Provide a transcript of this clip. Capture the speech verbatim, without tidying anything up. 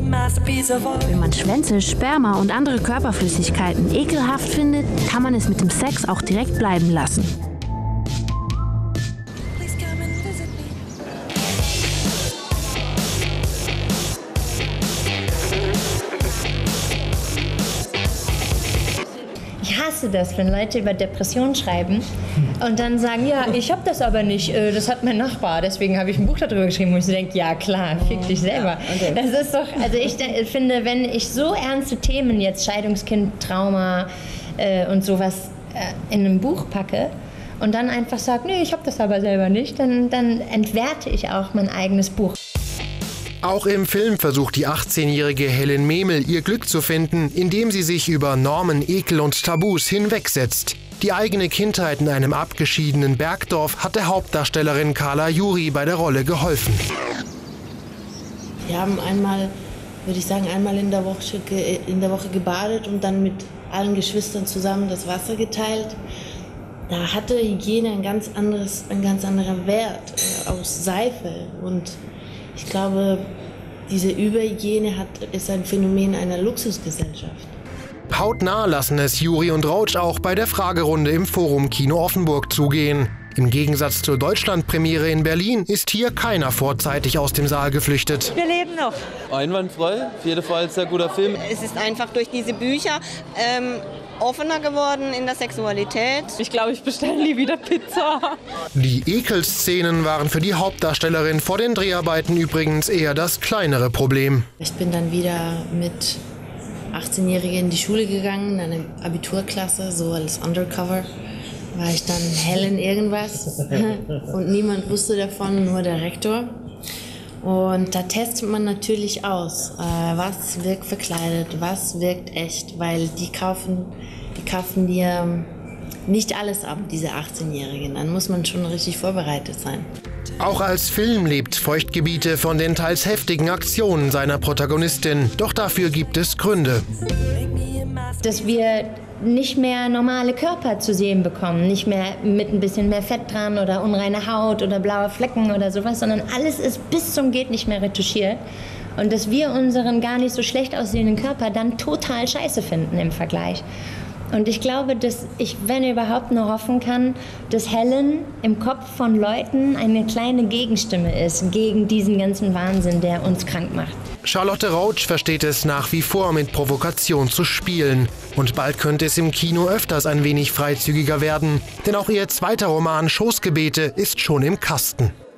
Wenn man Schwänze, Sperma und andere Körperflüssigkeiten ekelhaft findet, kann man es mit dem Sex auch direkt bleiben lassen. Ich hasse das, wenn Leute über Depressionen schreiben und dann sagen, ja, ich habe das aber nicht, das hat mein Nachbar, deswegen habe ich ein Buch darüber geschrieben, wo ich so denke, ja klar, fick dich selber. Okay. Das ist doch, also ich finde, wenn ich so ernste Themen jetzt, Scheidungskind, Trauma äh, und sowas äh, in ein Buch packe und dann einfach sage, nee, ich habe das aber selber nicht, dann, dann entwerte ich auch mein eigenes Buch. Auch im Film versucht die achtzehnjährige Helen Memel ihr Glück zu finden, indem sie sich über Normen, Ekel und Tabus hinwegsetzt. Die eigene Kindheit in einem abgeschiedenen Bergdorf hat der Hauptdarstellerin Carla Juri bei der Rolle geholfen. Wir haben einmal, würde ich sagen, einmal in der Woche, in der Woche gebadet und dann mit allen Geschwistern zusammen das Wasser geteilt. Da hatte Hygiene ein ganz anderes, ein ganz anderer Wert äh, aus Seife und ich glaube, diese Überhygiene hat, ist ein Phänomen einer Luxusgesellschaft. Hautnah lassen es Juri und Roach auch bei der Fragerunde im Forum Kino Offenburg zugehen. Im Gegensatz zur Deutschlandpremiere in Berlin ist hier keiner vorzeitig aus dem Saal geflüchtet. Wir leben noch. Einwandfrei, auf jeden Fall ein sehr guter Film. Es ist einfach durch diese Bücher ähm, offener geworden in der Sexualität. Ich glaube, ich bestelle nie wieder Pizza. Die Ekelszenen waren für die Hauptdarstellerin vor den Dreharbeiten übrigens eher das kleinere Problem. Ich bin dann wieder mit achtzehnjährigen in die Schule gegangen, in eine Abiturklasse, so als Undercover. War ich dann Helen irgendwas und niemand wusste davon, nur der Rektor. Und da testet man natürlich aus, äh, was wirkt verkleidet, was wirkt echt, weil die kaufen, die kaufen dir nicht alles ab, diese achtzehnjährigen. Dann muss man schon richtig vorbereitet sein. Auch als Film lebt Feuchtgebiete von den teils heftigen Aktionen seiner Protagonistin. Doch dafür gibt es Gründe. Dass wir nicht mehr normale Körper zu sehen bekommen, nicht mehr mit ein bisschen mehr Fett dran oder unreine Haut oder blaue Flecken oder sowas, sondern alles ist bis zum geht nicht mehr retuschiert und dass wir unseren gar nicht so schlecht aussehenden Körper dann total scheiße finden im Vergleich. Und ich glaube, dass ich, wenn überhaupt, nur hoffen kann, dass Helen im Kopf von Leuten eine kleine Gegenstimme ist gegen diesen ganzen Wahnsinn, der uns krank macht. Charlotte Roach versteht es nach wie vor, mit Provokation zu spielen. Und bald könnte es im Kino öfters ein wenig freizügiger werden. Denn auch ihr zweiter Roman Schoßgebete ist schon im Kasten.